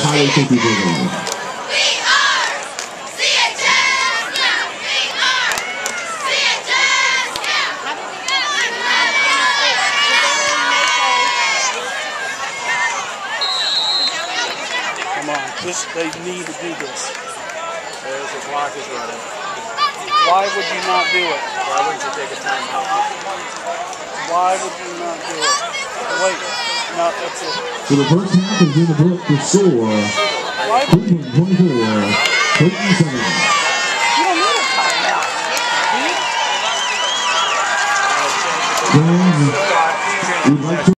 Highway Safety Program. Come on, they need to do this. There's the clock is running. Why would you not do it? Why wouldn't you take a timeout? Why would you not do it? Wait, no, that's it. So the first half is in the book to score. Cleveland 24, Creighton 7.